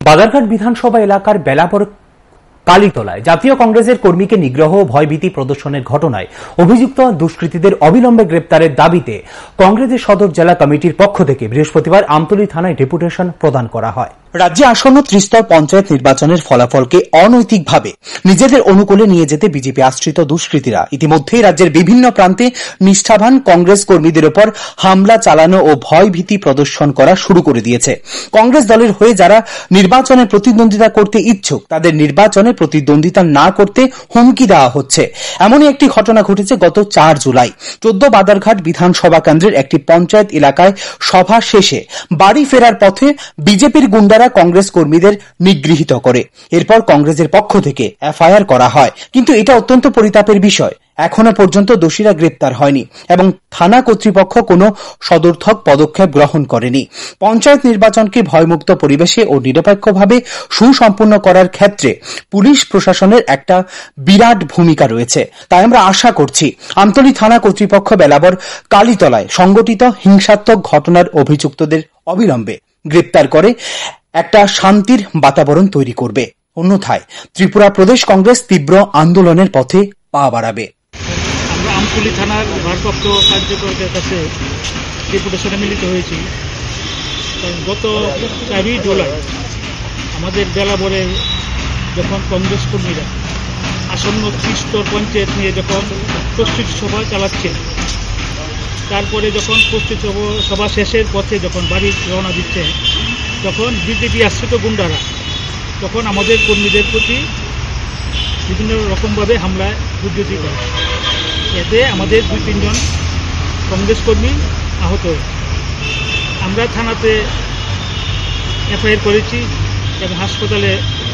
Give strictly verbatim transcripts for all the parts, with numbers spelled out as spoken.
বাদারঘাট বিধানসভা এলাকার বেলাপুর কালীতলায় জাতীয় কংগ্রেসের কর্মীকে নিগ্রহ ও ভয়ভীতি প্রদর্শনের ঘটনায় অভিযুক্ত দুষ্কৃতীদের অবিলম্বে গ্রেপ্তারের দাবিতে কংগ্রেসের সদর জেলা কমিটির পক্ষ থেকে বৃহস্পতিবার আমতলী থানায় ডেপুটেশন প্রদান করা হয়। রাজ্যে আসন্ন ত্রিস্তর পঞ্চায়েত নির্বাচনের ফলাফলকে অনৈতিকভাবে নিজেদের অনুকূলে নিয়ে যেতে বিজেপি আশ্রিত দুষ্কৃতীরা ইতিমধ্যেই রাজ্যের বিভিন্ন প্রান্তে নিষ্ঠাবান কংগ্রেস কর্মীদের উপর হামলা চালানো ও ভয়ভীতি প্রদর্শন করা শুরু করে দিয়েছে। কংগ্রেস দলের হয়ে যারা নির্বাচনে প্রতিদ্বন্দ্বিতা করতে ইচ্ছুক তাদের নির্বাচনে প্রতিদ্বন্দ্বিতা না করতে হুমকি দেওয়া হচ্ছে। এমনই একটি ঘটনা ঘটেছে গত চার জুলাই। চোদ্দ বাদারঘাট বিধানসভা কেন্দ্রের একটি পঞ্চায়েত এলাকায় সভা শেষে বাড়ি ফেরার পথে বিজেপির গুন্ডারা কংগ্রেস কর্মীদের নিগৃহীত করে। এরপর কংগ্রেসের পক্ষ থেকে এফআইআর করা হয়, কিন্তু এটা অত্যন্ত পরিতাপের বিষয়, এখনো পর্যন্ত দোষীরা গ্রেপ্তার হয়নি এবং থানা কর্তৃপক্ষ কোনো সদর্থক পদক্ষেপ গ্রহণ করেনি। পঞ্চায়েত নির্বাচনকে ভয়মুক্ত পরিবেশে ও নিরপেক্ষভাবে সুসম্পন্ন করার ক্ষেত্রে পুলিশ প্রশাসনের একটা বিরাট ভূমিকা রয়েছে। তাই আমরা আশা করছি আমতলী থানা কর্তৃপক্ষ বেলাবর কালীতলায় সংগঠিত হিংসাত্মক ঘটনার অভিযুক্তদের অবিলম্বে গ্রেপ্তার করে একটা শান্তির বাতাবরণ তৈরি করবে। অন্যথায় ত্রিপুরা প্রদেশ কংগ্রেস তীব্র আন্দোলনের পথে পা বাড়াবে। আমরা আমতলী থানার ভারপ্রাপ্ত কার্যকর্তার কাছে ডেপুটেশনে মিলিত হয়েছি। গত চারই জুলাই আমাদের বেলাবরে যখন কংগ্রেস কর্মীরা আসন্ন ত্রিস্তর পঞ্চায়েত নিয়ে যখন প্রস্তুতি সভা চালাচ্ছে, তারপরে যখন প্রস্তুতি সভা শেষের পথে যখন বাড়ি রওনা দিচ্ছে, তখন বিজেপি আশ্রিত গুন্ডারা তখন আমাদের কর্মীদের প্রতি বিভিন্ন রকমভাবে হামলায় উদ্যোগী করে। এতে আমাদের দুই তিনজন কংগ্রেস কর্মী আহত হয়। আমরা থানাতে এফআইআর করেছি এবং হাসপাতালে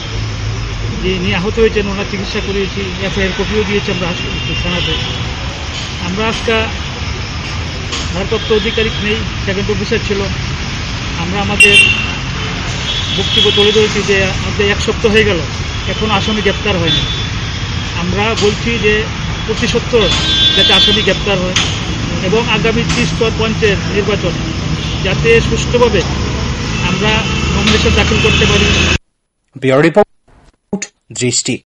যিনি আহত হয়েছেন ওনার চিকিৎসা করিয়েছি, এফআইআর কপিও দিয়েছি আমরা থানাতে। আমরা আজকে ভারপ্রাপ্ত আধিকারিক নেই, সেকেন্ড অফিসার ছিল। আমরা আমাদের বক্তব্য তুলে ধরেছি যে আমাদের এক সপ্তাহ হয়ে গেল, এখনও আসামি গ্রেপ্তার হয়নি। আমরা বলছি যে অতি সত্বর যাতে আসামি গ্রেপ্তার হয় এবং আগামী ত্রিস্তর পঞ্চায়েত নির্বাচন যাতে সুষ্ঠুভাবে আমরা নমিনেশন দাখিল করতে পারি। ব্যুরো রিপোর্ট, দৃষ্টি।